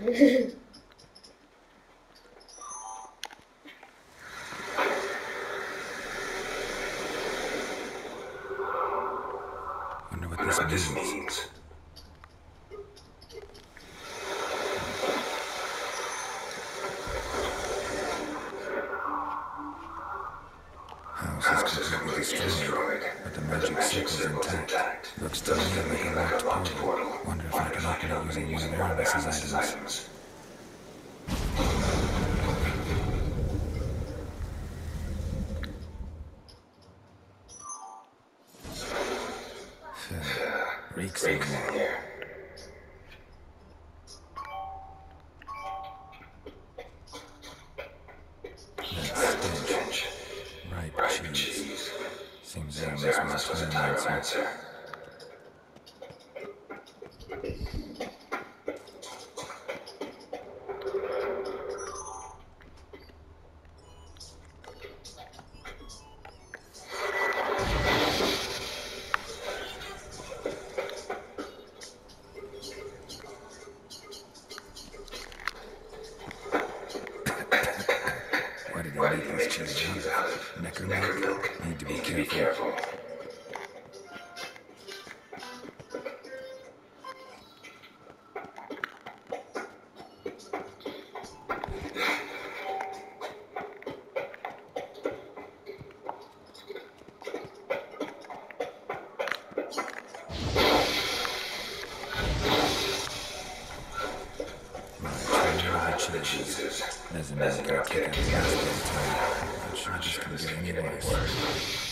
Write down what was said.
Wonder what this means. House is completely destroyed, but the magic circle's intact. Looks to me like a locked portal. Wonder if I can open it using one of Aramis's items. Reeks in here. That stench. Ripe cheese. Seems Aramis was a pyromancer. Why did he make these cheese out of? Neckermilk? Need to be careful. Cheeses. Doesn't matter. Kick out the last bit of time. I'm sure this can get any worse.